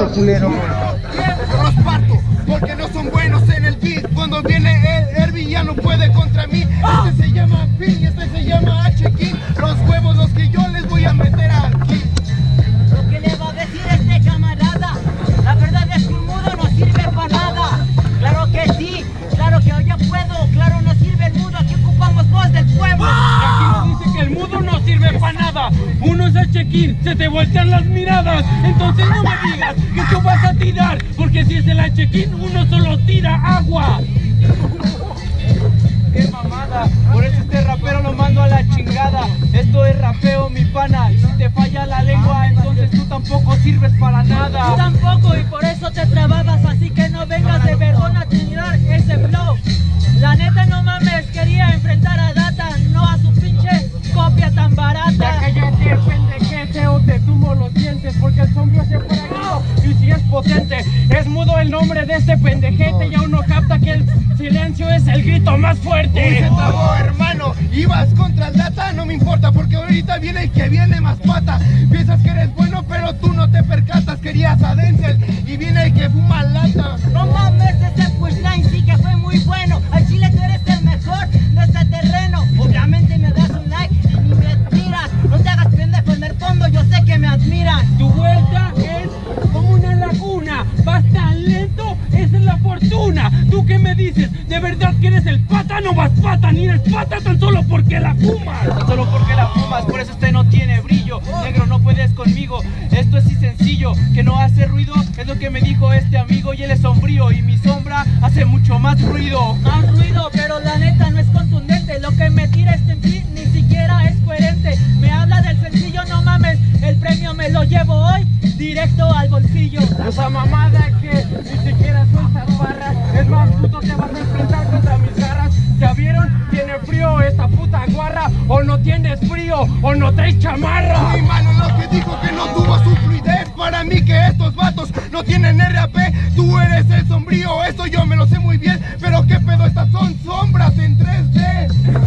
culero. Los parto, porque no son buenos en el beat. Cuando viene el villano puede contra mí. Este se llama Pin y este se llama H-King. Los huevos los que yo les voy a meter aquí. Lo que le va a decir este camarada, la verdad es que un mudo no sirve para nada. Claro que sí, claro que yo puedo, claro no sirve el mudo, aquí ocupamos voz del pueblo. Aquí nos dice que el mudo no sirve para nada. Uno es H-King, se te voltean las miradas. Entonces no me digas que tú vas a tirar, porque si es el H-King uno solo tira agua. Qué mamada, por eso este rapero lo mando a la chingada. Esto es rapeo, mi pana, y si te falla la lengua, entonces tú tampoco sirves para nada. Tú tampoco, y por eso te trababas, así que no vengas de vergón a tirar ese flow. La neta no mames, quería enfrentar a Data, no a su pinche copia tan barata. Ya cállate, pendejete, o te tumbo los dientes, porque el sombrío se fue aquí. Y si es potente, es mudo el nombre de este pendejete, y aún no capta que el silencio es el grito más fuerte. Uy, se trabó, hermano. Ibas contra el Data, no me importa, porque ahorita viene el que viene más pata. Piensas que eres bueno, pero tú no te percatas. Querías a Denzel y viene el que fuma lata. No mames, ese pushline sí que fue muy bueno. Al chile tú eres el mejor de este terreno. Obviamente me das un like y ni me tiras. No te hagas pendejo en el fondo, yo sé que me admiras. Tu vuelta es como una laguna, vas tan lento, esa es la fortuna. ¿Tú qué me dices? ¿De verdad que eres el pata? No vas pata, ni eres pata tan solo porque la fumas. Tan solo porque la fumas, por eso este no tiene brillo. Negro, no puedes conmigo, esto es así sencillo. Que no hace ruido, es lo que me dijo este amigo. Y él es sombrío y mi sombra hace mucho más ruido. Más ruido, pero la neta no es contundente. Lo que me tira este en sí ni siquiera es coherente. Me habla del sencillo, no mames, el premio me lo llevo hoy directo al bolsillo. Esa mamada que ni siquiera sueltas barras. Es más, puto, te vas a enfrentar contra mis garras. ¿Ya vieron? ¿Tiene frío esta puta guarra? O no tienes frío, o no traes chamarra. Mi mano lo que dijo que no tuvo su fluidez. Para mí que estos vatos no tienen RAP. Tú eres el sombrío, eso yo me lo sé muy bien. Pero qué pedo, estas son sombras en 3D.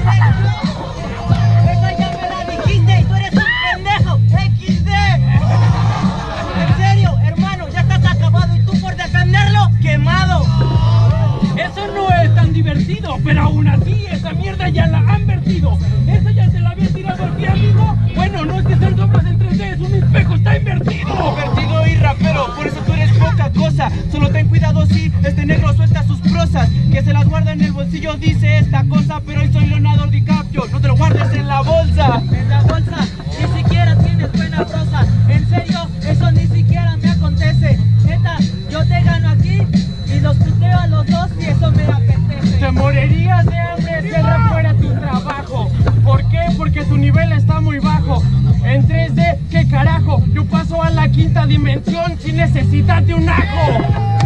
Esa ya me la dijiste y tú eres un pendejo, XD. En serio, hermano, ya estás acabado y tú por defenderlo, quemado. Eso no es tan divertido, pero aún así esa mierda ya la han vertido. Esa ya se la había tirado aquí, amigo. Bueno, no es que sean sombras en 3D, es un espejo, está invertido. Divertido y rapero, por eso tú eres poca cosa. Solo ten cuidado si este negro suelta sus prosas, que se las guarda en el bolsillo, dice esta cosa. Pero hoy soy Leonardo DiCaprio, no te lo guardes en la bolsa. En la bolsa ni siquiera tienes buena prosa. En serio, eso ni siquiera me acontece. Neta, yo te gano aquí y los puteo a los dos y eso me apetece. Te morirías de hambre si el rap fuera tu trabajo. ¿Por qué? Porque tu nivel está muy bajo. En 3D, ¿qué carajo? Yo paso a la quinta dimensión sin necesidad de un ajo.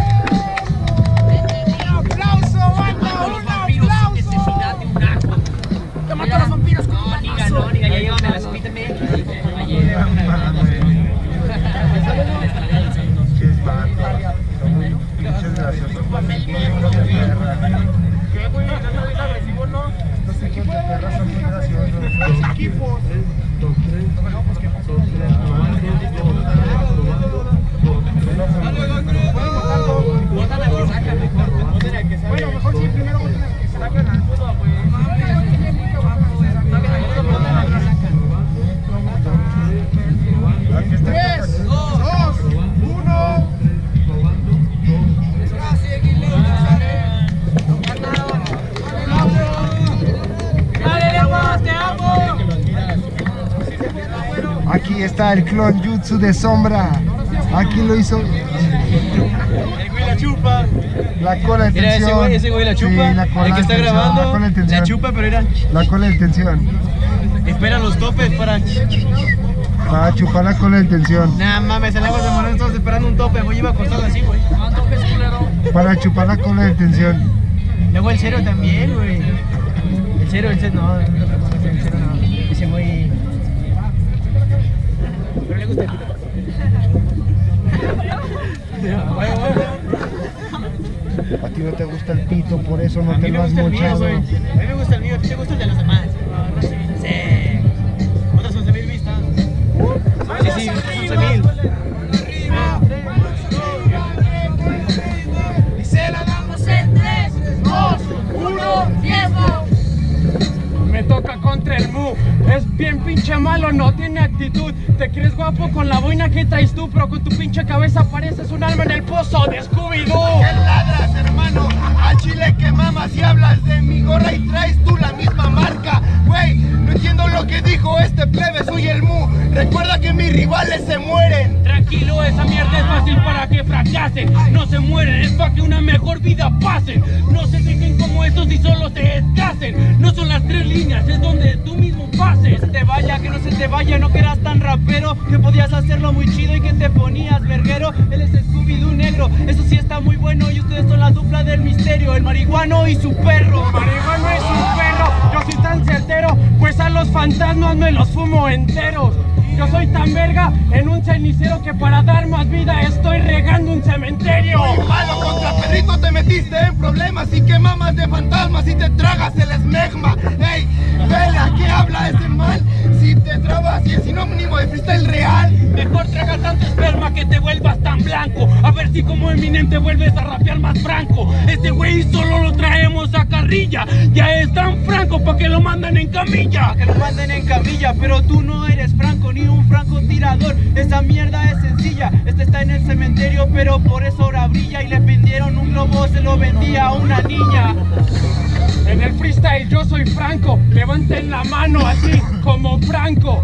Yo mato a los vampiros con un balazo. No, ya llévame a la sopita MX. ¿Qué, güey? ¿No es agresivo, no? Los equipos de perros son muy graciosos. Los equipos. No, pues ¿qué pasó? Votan al que saca mejor. Bueno, mejor sí, primero voten al que sacan al puto, güey. 3, 2, 1. Aquí está el clon Jutsu de Sombra. Aquí lo hizo. El güey la chupa. La cola de tensión. Mira, ese güey la chupa. Sí, la cola el que está de tensión, grabando la cola de tensión. la chupa, pero era. La cola de tensión. Espera los topes para. Para chupar la cola de tensión. Nah, mames, el agua de morón estamos esperando un tope, güey. Iba acostado así, güey. Para chupar la cola de tensión. Luego el cero también, güey. El cero no. El cero no. Ese güey. Pero le gusta el pito. A ti no te gusta el pito, por eso no A te mí lo me has gusta el mío, mochado. güey. A mí me gusta el mío, a ti te gusta el de los demás. No sé. Sí. Otras 11,000 vistas. Sí, 11,000. bien pinche malo, no tiene actitud. Te crees guapo con la boina que traes tú, pero con tu pinche cabeza pareces un alma en el pozo de Scooby-Doo. ¿Qué ladras, hermano? Al chile que mamas y hablas de mi gorra y traes tú la misma marca. Güey, no entiendo lo que dijo este plebe, soy el Mu. Recuerda que mis rivales se mueren. Tranquilo, esa mierda es fácil para que fracasen. No se mueren, es para que una mejor vida pasen. No se dejen como estos y solo se escasen. No son las 3 líneas, es donde tú mismo pases. Que no se te vaya, no que eras tan rapero, que podías hacerlo muy chido y que te ponías verguero. Él es Scooby-Doo negro, eso sí está muy bueno. Y ustedes son la dupla del misterio, el marihuano y su perro. Marihuano es un perro, yo soy tan certero, pues a los fantasmas me los fumo enteros. Yo soy tan verga en un cenicero que para dar más vida estoy regando un cementerio. Malo, contra Pedrito te metiste en problemas y que mamas de fantasmas y te tragas el esmegma. Ey, vela, ¿qué habla ese mal? Si te trabas y es sinónimo de freestyle real. Mejor traga tanto esperma que te vuelvas tan blanco. A ver si como Eminem te vuelves a rapear más franco. Este güey solo lo traemos a carrilla. Ya es tan franco pa' que lo mandan en camilla. Que lo manden en camilla, pero tú no eres franco ni un francotirador. Esa mierda es sencilla, este está en el cementerio, pero por eso ahora brilla. Y le vendieron un globo, se lo vendía a una niña. En el freestyle yo soy Franco, levanten la mano así como Franco.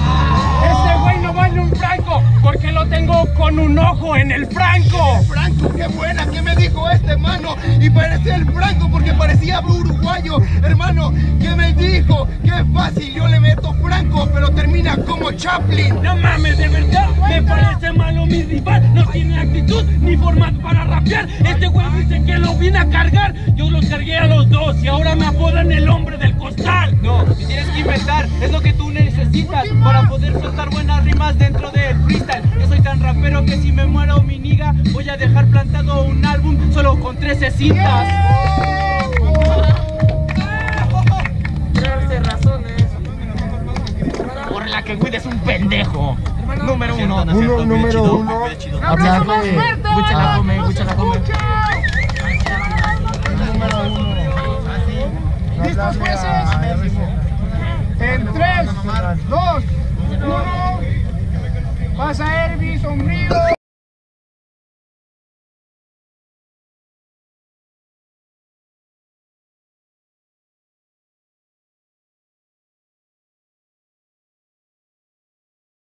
Este güey no vale un franco porque lo tengo con un ojo en el franco. Franco, qué buena, ¿qué me dijo este mano? Y parecía el Franco porque parecía uruguayo. Hermano, ¿qué me dijo? Qué fácil, yo le meto Franco, pero termina como Chaplin. No mames, de verdad, me parece malo mi rival. No tiene actitud ni forma para rapear. Este güey dice que lo viene a cargar. Yo los cargué a los dos y ahora me apodan el hombre del costal. No, y tienes que inventar, es lo que tú necesitas para poder soltar buenas rimas dentro del freestyle. Yo soy tan rapero que si me muero mi niga, voy a dejar plantado un álbum solo con 13 cintas. 13 razones. Por la que Will es un pendejo. Número 1. Número 1. Hablar de Mucha la come, mucha la come. número 1. ¿Listos, jueces? En 3, 2, 1. Pasa Herbie, sombrío.